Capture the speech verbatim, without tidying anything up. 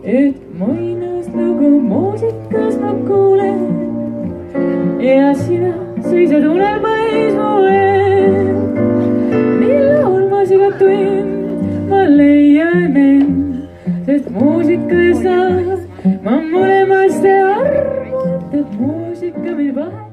et Muinaslugu muusikas ma kuulen ja sina seisad unelmais mu ees. Millal ma siga tund, ma leian end, sest muusika saab ma mõlemast arvan, et muusika meil vahel